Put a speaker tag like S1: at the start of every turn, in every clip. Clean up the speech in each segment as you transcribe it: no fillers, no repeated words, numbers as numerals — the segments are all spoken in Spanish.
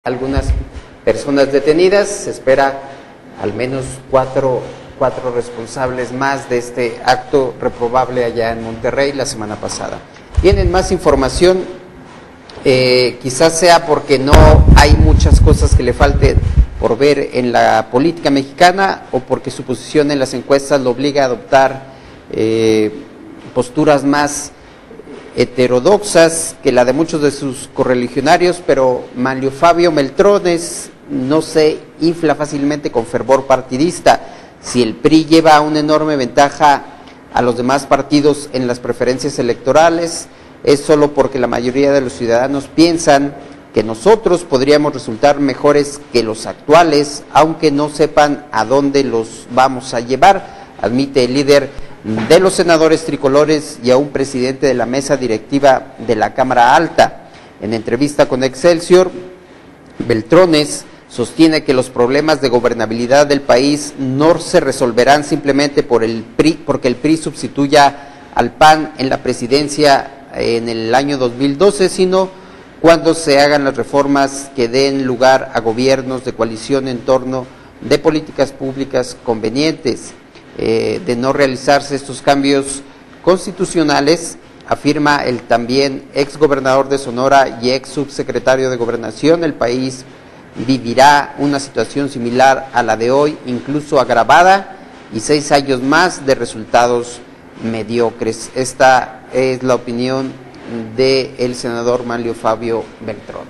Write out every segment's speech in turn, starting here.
S1: algunas personas detenidas. Se espera al menos cuatro responsables más de este acto reprobable allá en Monterrey la semana pasada. Tienen más información, quizás sea porque no hay muchas cosas que le falten por ver en la política mexicana, o porque su posición en las encuestas lo obliga a adoptar posturas más heterodoxas que la de muchos de sus correligionarios, pero Manlio Fabio Beltrones no se infla fácilmente con fervor partidista. Si el PRI lleva una enorme ventaja a los demás partidos en las preferencias electorales, es solo porque la mayoría de los ciudadanos piensan que nosotros podríamos resultar mejores que los actuales, aunque no sepan a dónde los vamos a llevar, admite el líder de los senadores tricolores y aún presidente de la mesa directiva de la Cámara Alta. En entrevista con Excelsior, Beltrones sostiene que los problemas de gobernabilidad del país no se resolverán simplemente porque el PRI sustituya al PAN en la presidencia en el año 2012, sino cuando se hagan las reformas que den lugar a gobiernos de coalición en torno de políticas públicas convenientes. De no realizarse estos cambios constitucionales, afirma el también ex gobernador de Sonora y ex subsecretario de Gobernación, el país vivirá una situación similar a la de hoy, incluso agravada, y 6 años más de resultados mediocres. Esta es la opinión del senador Manlio Fabio Beltrones.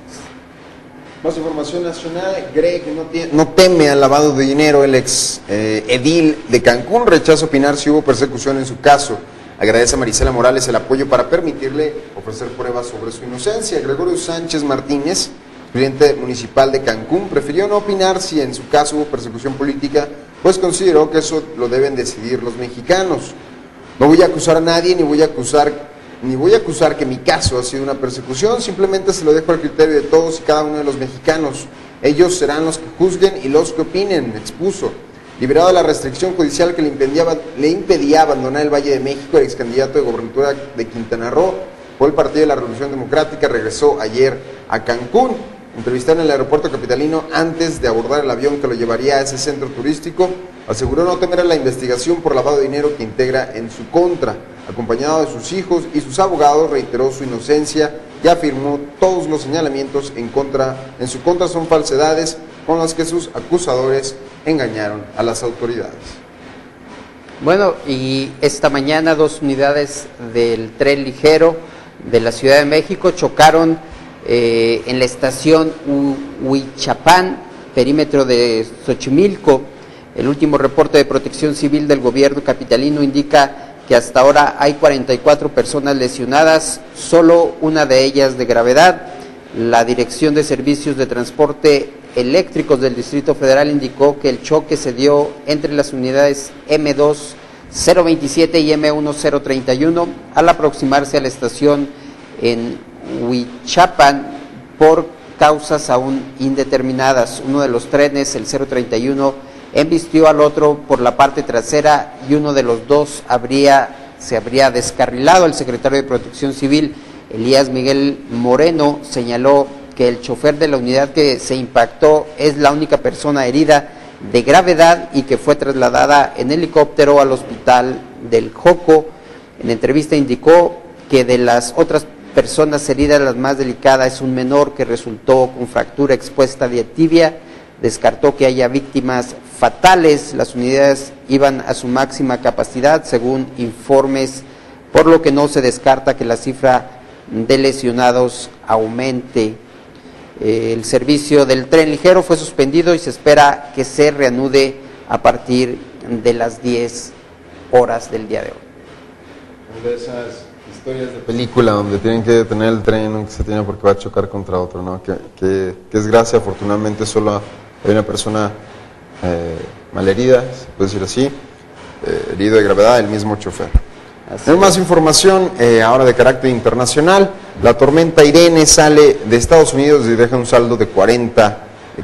S2: Más información nacional. Greg no teme al lavado de dinero. El ex edil de Cancún rechaza opinar si hubo persecución en su caso. Agradece a Marisela Morales el apoyo para permitirle ofrecer pruebas sobre su inocencia. Gregorio Sánchez Martínez, presidente municipal de Cancún, prefirió no opinar si en su caso hubo persecución política, pues consideró que eso lo deben decidir los mexicanos. No voy a acusar a nadie, ni voy a acusar que mi caso ha sido una persecución, simplemente se lo dejo al criterio de todos y cada uno de los mexicanos. Ellos serán los que juzguen y los que opinen, expuso. Liberado de la restricción judicial que le impedía abandonar el Valle de México, el ex candidato de gobernatura de Quintana Roo por el Partido de la Revolución Democrática regresó ayer a Cancún. Entrevistado en el aeropuerto capitalino antes de abordar el avión que lo llevaría a ese centro turístico, aseguró no temer a la investigación por lavado de dinero que integra en su contra. Acompañado de sus hijos y sus abogados, reiteró su inocencia y afirmó todos los señalamientos en su contra son falsedades con las que sus acusadores engañaron a las autoridades.
S1: Bueno, y esta mañana 2 unidades del tren ligero de la Ciudad de México chocaron en la estación Huichapán, perímetro de Xochimilco. El último reporte de Protección Civil del gobierno capitalino indica que hasta ahora hay 44 personas lesionadas, solo una de ellas de gravedad. La Dirección de Servicios de Transporte Eléctricos del Distrito Federal indicó que el choque se dio entre las unidades M2-027 y M1-031 al aproximarse a la estación en Huichapan por causas aún indeterminadas. Uno de los trenes, el 031, embistió al otro por la parte trasera y uno de los dos se habría descarrilado. El secretario de Protección Civil, Elías Miguel Moreno, señaló que el chofer de la unidad que se impactó es la única persona herida de gravedad y que fue trasladada en helicóptero al hospital del Joco. En entrevista indicó que de las otras personas heridas, la más delicada es un menor que resultó con fractura expuesta de tibia. Descartó que haya víctimas fatales. Las unidades iban a su máxima capacidad, según informes, por lo que no se descarta que la cifra de lesionados aumente. El servicio del tren ligero fue suspendido y se espera que se reanude a partir de las 10 horas del día de hoy.
S2: De esas historias de película donde tienen que detener el tren, aunque se tiene porque va a chocar contra otro, ¿no? Que desgracia, afortunadamente solo hay una persona malherida, se puede decir así, herido de gravedad, el mismo chofer. Tenemos más información ahora de carácter internacional. La tormenta Irene sale de Estados Unidos y deja un saldo de 40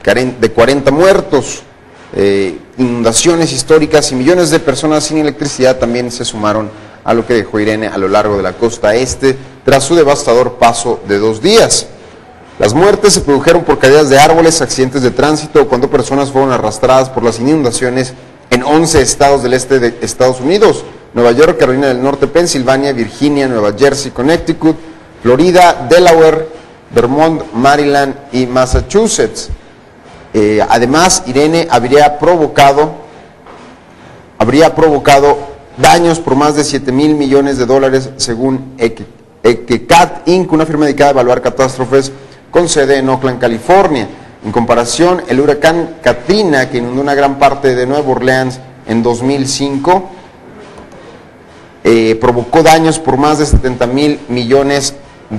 S2: muertos. Inundaciones históricas y millones de personas sin electricidad también se sumaron a lo que dejó Irene a lo largo de la costa este tras su devastador paso de 2 días. Las muertes se produjeron por caídas de árboles, accidentes de tránsito o cuando personas fueron arrastradas por las inundaciones en 11 estados del este de Estados Unidos: Nueva York, Carolina del Norte, Pensilvania, Virginia, Nueva Jersey, Connecticut, Florida, Delaware, Vermont, Maryland y Massachusetts. Además, Irene habría provocado daños por más de $7,000 millones según ECAT Inc., una firma dedicada a evaluar catástrofes con sede en Oakland, California. En comparación, el huracán Katrina, que inundó una gran parte de Nueva Orleans en 2005, provocó daños por más de $70,000 millones.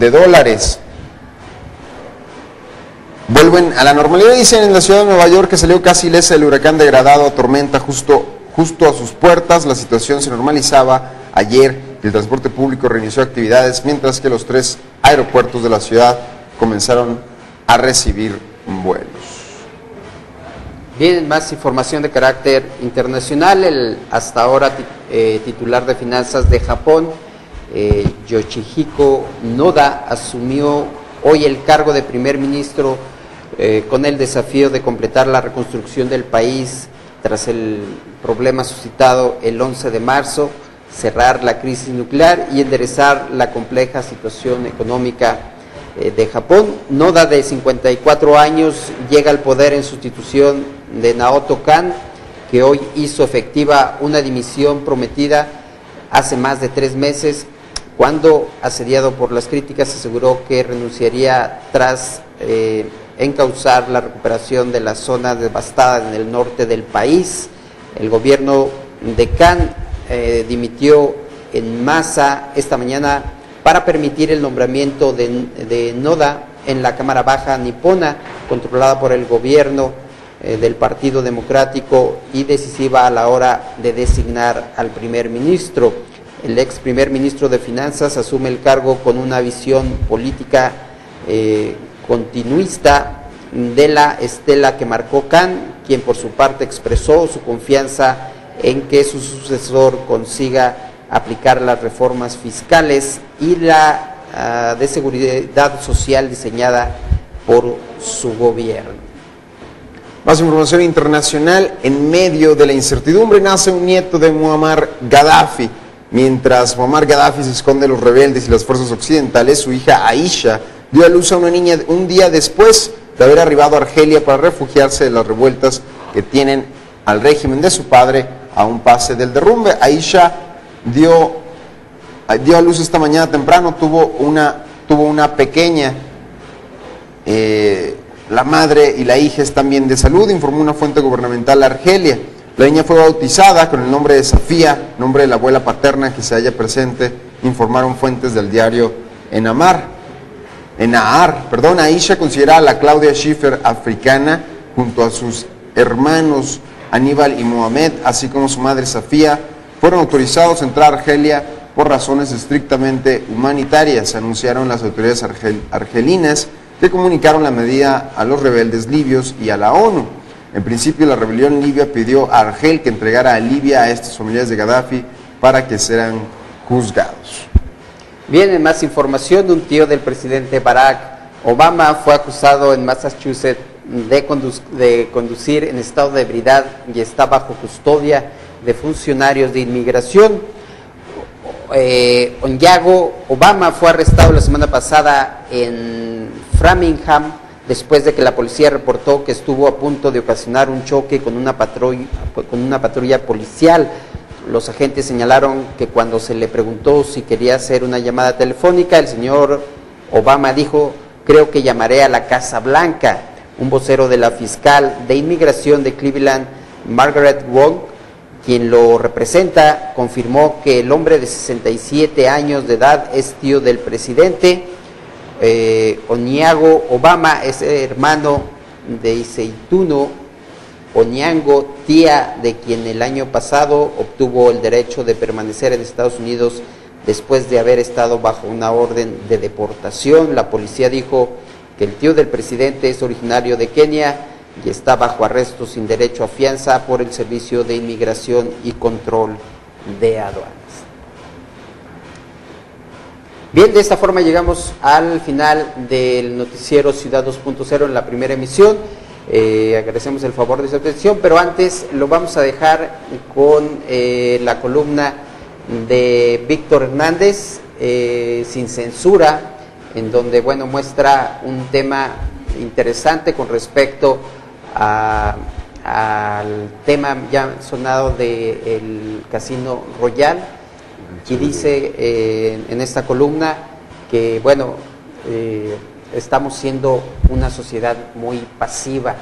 S2: Vuelven a la normalidad, dicen, en la ciudad de Nueva York, que salió casi ilesa del huracán degradado a tormenta justo a sus puertas. La situación se normalizaba ayer y el transporte público reinició actividades, mientras que los 3 aeropuertos de la ciudad comenzaron a recibir vuelos.
S1: Bien, más información de carácter internacional. El hasta ahora titular de finanzas de Japón, Yoshihiko Noda, asumió hoy el cargo de primer ministro con el desafío de completar la reconstrucción del país tras el problema suscitado el 11 de marzo, cerrar la crisis nuclear y enderezar la compleja situación económica de Japón. Noda, de 54 años, llega al poder en sustitución de Naoto Kan, que hoy hizo efectiva una dimisión prometida hace más de 3 meses, cuando, asediado por las críticas, aseguró que renunciaría tras encauzar la recuperación de la zona devastada en el norte del país. El gobierno de Kan dimitió en masa esta mañana para permitir el nombramiento de Noda en la Cámara Baja nipona, controlada por el gobierno del Partido Democrático y decisiva a la hora de designar al primer ministro. El ex primer ministro de Finanzas asume el cargo con una visión política continuista de la estela que marcó Kan, quien por su parte expresó su confianza en que su sucesor consiga aplicar las reformas fiscales y la de seguridad social diseñada por su gobierno.
S2: Más información internacional. En medio de la incertidumbre nace un nieto de Muammar Gaddafi. Mientras Muammar Gaddafi se esconde de los rebeldes y las fuerzas occidentales, su hija Aisha dio a luz a una niña un día después de haber arribado a Argelia para refugiarse de las revueltas que tienen al régimen de su padre a un pase del derrumbe. Aisha dio a luz esta mañana temprano, tuvo una pequeña. La madre y la hija están bien de salud, informó una fuente gubernamental a Argelia. La niña fue bautizada con el nombre de Safía, nombre de la abuela paterna que se halla presente, informaron fuentes del diario Nahar. Aisha, considerada la Claudia Schiffer africana, junto a sus hermanos Aníbal y Mohamed, así como su madre Safía, fueron autorizados a entrar a Argelia por razones estrictamente humanitarias, anunciaron las autoridades argelinas, que comunicaron la medida a los rebeldes libios y a la ONU. En principio, la rebelión libia pidió a Argel que entregara a Libia a estos familiares de Gaddafi para que sean juzgados.
S1: Bien, en más información, un tío del presidente Barack Obama fue acusado en Massachusetts de conducir en estado de ebriedad y está bajo custodia de funcionarios de inmigración. Onyago Obama fue arrestado la semana pasada en Framingham después de que la policía reportó que estuvo a punto de ocasionar un choque con una patrulla policial. Los agentes señalaron que cuando se le preguntó si quería hacer una llamada telefónica, el señor Obama dijo: "Creo que llamaré a la Casa Blanca". Un vocero de la fiscal de inmigración de Cleveland, Margaret Wong, quien lo representa, confirmó que el hombre de 67 años de edad es tío del presidente. Onyango Obama es hermano de Iseituno Onyango, tía de quien el año pasado obtuvo el derecho de permanecer en Estados Unidos después de haber estado bajo una orden de deportación. La policía dijo que el tío del presidente es originario de Kenia y está bajo arresto sin derecho a fianza por el Servicio de Inmigración y Control de Aduanas. Bien, de esta forma llegamos al final del noticiero Ciudad 2.0 en la primera emisión. Agradecemos el favor de su atención, pero antes lo vamos a dejar con la columna de Víctor Hernández, Sin Censura, en donde, bueno, muestra un tema interesante con respecto al tema ya sonado del Casino Royal. Y dice en esta columna que, bueno, estamos siendo una sociedad muy pasiva.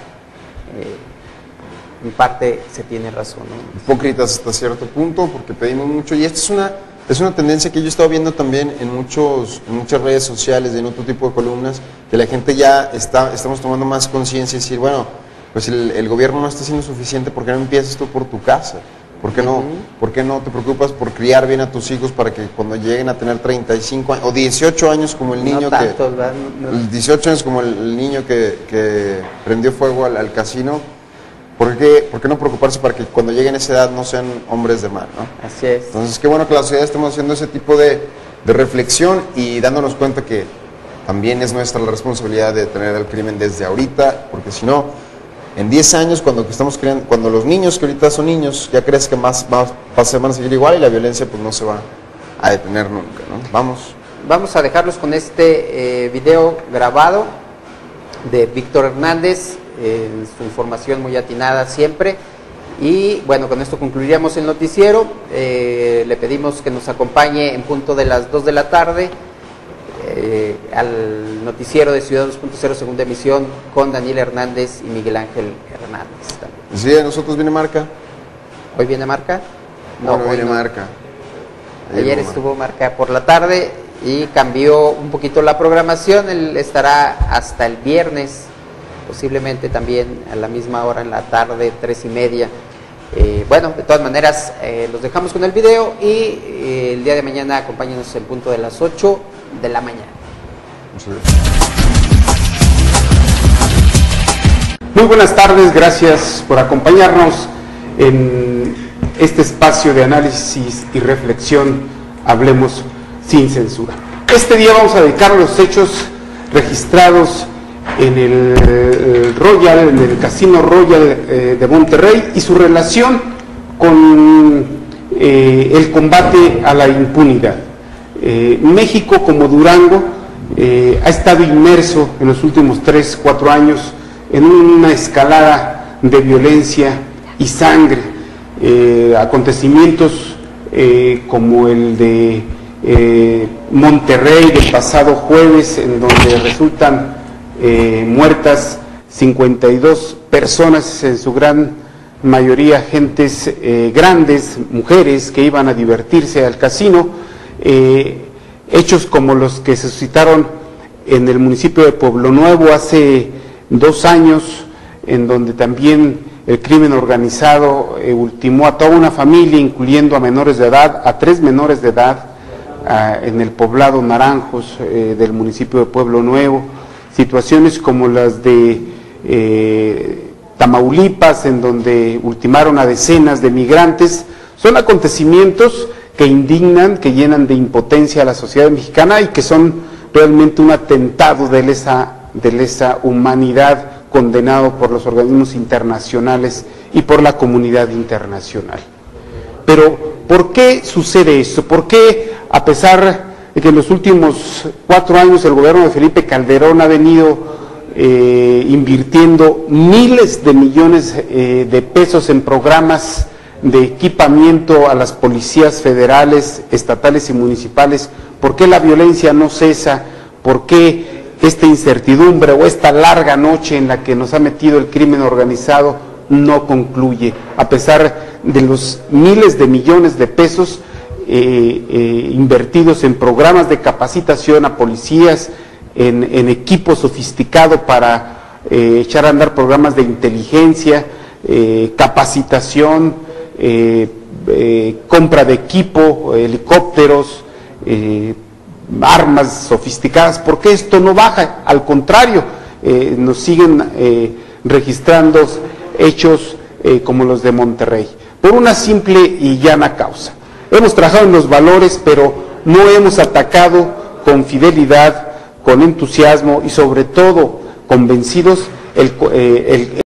S1: En parte se tiene razón, ¿no?
S2: Hipócritas hasta cierto punto, porque pedimos mucho, y esta es una tendencia que yo he estado viendo también en muchas redes sociales, en otro tipo de columnas, que la gente ya estamos tomando más conciencia y decir, bueno, pues el gobierno no está haciendo suficiente, ¿por qué no empiezas tú por tu casa? ¿Por qué no te preocupas por criar bien a tus hijos para que cuando lleguen a tener 35 años o 18 años como el niño 18 años como el niño que prendió fuego al casino? ¿Por qué no preocuparse para que cuando lleguen a esa edad no sean hombres de mal, ¿no?
S1: Así es.
S2: Entonces, qué bueno que la sociedad estemos haciendo ese tipo de reflexión y dándonos cuenta que también es nuestra la responsabilidad de detener el crimen desde ahorita, porque si no, en 10 años, cuando los niños que ahorita son niños, ya crees que más van a seguir igual y la violencia pues no se va a detener nunca, ¿no?
S1: Vamos a dejarlos con este video grabado de Víctor Hernández, su información muy atinada siempre. Y bueno, con esto concluiríamos el noticiero. Le pedimos que nos acompañe en punto de las 2 de la tarde al noticiero de Ciudad 2.0 segunda emisión con Daniel Hernández y Miguel Ángel Hernández también.
S2: Sí, a nosotros viene Marca.
S1: ¿Hoy viene Marca?
S2: No, viene Marca.
S1: Ayer estuvo Marca por la tarde y cambió un poquito la programación. Él estará hasta el viernes, posiblemente también a la misma hora en la tarde, 3:30. Bueno, de todas maneras, los dejamos con el video y el día de mañana acompáñenos en punto de las 8 de la mañana.
S3: Muy buenas tardes, gracias por acompañarnos en este espacio de análisis y reflexión. Hablemos sin censura. Este día vamos a dedicar a los hechos registrados en el Royal, en el Casino Royal de Monterrey y su relación con el combate a la impunidad. México, como Durango, ha estado inmerso en los últimos 3-4 años en una escalada de violencia y sangre. Acontecimientos como el de Monterrey del pasado jueves, en donde resultan muertas 52 personas, en su gran mayoría gentes grandes, mujeres que iban a divertirse al casino. Hechos como los que se suscitaron en el municipio de Pueblo Nuevo hace 2 años, en donde también el crimen organizado ultimó a toda una familia, incluyendo a menores de edad, a 3 menores de edad, en el poblado Naranjos del municipio de Pueblo Nuevo. Situaciones como las de Tamaulipas, en donde ultimaron a decenas de migrantes, son acontecimientos que indignan, que llenan de impotencia a la sociedad mexicana y que son realmente un atentado de lesa humanidad condenado por los organismos internacionales y por la comunidad internacional. Pero, ¿por qué sucede esto? ¿Por qué, a pesar de que en los últimos 4 años el gobierno de Felipe Calderón ha venido invirtiendo miles de millones de pesos en programas de equipamiento a las policías federales, estatales y municipales, ¿por qué la violencia no cesa? ¿Por qué esta incertidumbre o esta larga noche en la que nos ha metido el crimen organizado no concluye? A pesar de los miles de millones de pesos invertidos en programas de capacitación a policías, en equipo sofisticado para echar a andar programas de inteligencia, capacitación, compra de equipo, helicópteros, armas sofisticadas. ¿Por qué esto no baja? Al contrario, nos siguen registrando hechos como los de Monterrey, por una simple y llana causa. Hemos trabajado en los valores, pero no hemos atacado con fidelidad, con entusiasmo y sobre todo convencidos el